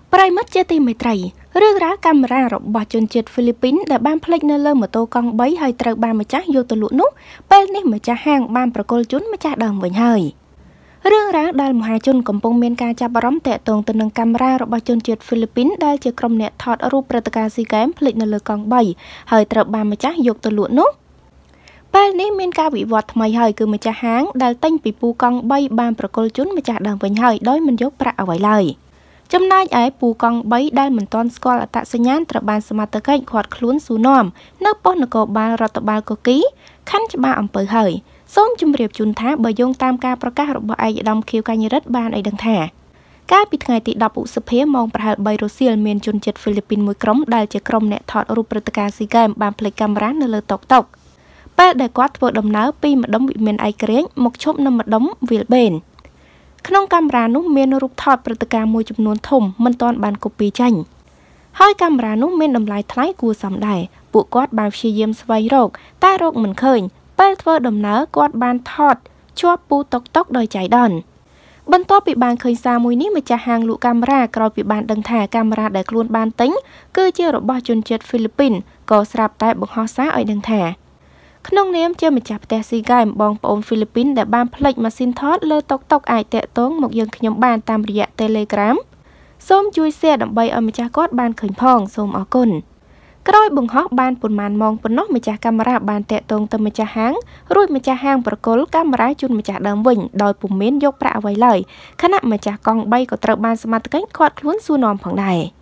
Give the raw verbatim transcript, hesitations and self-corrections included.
ប្រិយមិត្តជាទីមេត្រីរឿងរ៉ាវកាមេរ៉ារបស់ជនជាតិហ្វីលីពីនដែលបានផ្លេចនៅលើម៉ូតូកង់បីហើយត្រូវបានម្ចាស់យកទៅលក់នោះពេលនេះម្ចាស់ហាងបានប្រកល់ជូនម្ចាស់ដើមវិញហើយរឿងរ៉ាវដែលមហាជនកំពុងមានការចាប់អារម្មណ៍ទាក់ទងទៅនឹងកាមេរ៉ារបស់ជនជាតិហ្វីលីពីនដែលជាក្រុមអ្នកថតរូបព្រឹត្តិការណ៍ស៊ីហ្គេមផ្លេចនៅលើកង់បីហើយត្រូវបានម្ចាស់យកទៅលក់នោះពេលនេះមានការវិវត្តថ្មីហើយគឺម្ចាស់ហាងដែលទិញពីពូកង់បីបានប្រកល់ជូនម្ចាស់ដើមវិញហើយដោយមិនយកប្រាក់អ្វីឡើយចំណែកឯពូកង់បីដែលមិនទាន់ស្គាល់អត្តសញ្ញាណត្រូវបានសមត្ថកិច្ចឃាត់ខ្លួនសួរនាំនៅប៉ុស្តិ៍នគរបាលរដ្ឋបាលកូគីខណ្ឌច្បារអំពើហើយសូមជម្រាបជូនថាបើយោងតាមការប្រកាសរបស់ឯកឧត្តមខៀវកញ្ញរិទ្ធបានឲ្យដឹងថាកាលពីថ្ងៃទីដប់ឧសភាម៉ោងប្រហែលបីរសៀលមានជនជាតិហ្វីលីពីនមួយក្រុមដែលជាក្រុមអ្នកថតរូបព្រឹត្តិការណ៍ស៊ីហ្គេមបានផ្លេចកាមេរ៉ានៅលើតុកតុកពេលដែលគាត់ធ្វើដំណើរពីម្ដុំវិមានឯករាជ្យមកឈប់នៅម្ដុំវាលបេនក្នុងកាមេរ៉ានោះមានរូបថតព្រឹត្តិការណ៍មួយចំនួនធំមិនទាន់បានកូពីចាញ់ហើយកាមេរ៉ានោះមានតម្លៃថ្លៃគួរសមដែរពួកគាត់បានព្យាយាមស្វែងរកតែរកមិនឃើញពេលធ្វើដំណើរគាត់បានថតជាប់ពូតុកតុកដោយចៃដន្យបន្ទាប់ពីបានឃើញសារមួយនេះម្ចាស់ហាងលក់កាមេរ៉ាក្រោយពីបានដឹងថាកាមេរ៉ាដែលខ្លួនបានទិញគឺជារបស់ជនជាតិហ្វីលីពីនក៏ស្រាប់តែបង្ហោះសារឲ្យដឹងថាក្នុងនាមជាម្ចាស់ផ្ទះស៊ីហ្គេមបងប្អូនហ្វីលីពីនដែលបានផ្លេចម៉ាស៊ីនថតលើតុកតុកអាចតាក់ទងមកយើងខ្ញុំបានតាមរយៈ Telegram សូមជួយ share ដើម្បីឲ្យម្ចាស់គាត់បានឃើញផងសូមអរគុណក្រោយបង្ហោះបានប៉ុន្មានម៉ោងប៉ុណ្ណោះម្ចាស់កាមេរ៉ាបានតាក់ទងទៅម្ចាស់ហាងរួចម្ចាស់ហាងប្រកល់កាមេរ៉ាជូនម្ចាស់ដើមវិញដោយពុំមានយកប្រាក់អ្វីឡើយខណៈម្ចាស់កង់បីក៏ត្រូវបានសមត្ថកិច្ចឃាត់ខ្លួនសួរនាំផងដែរ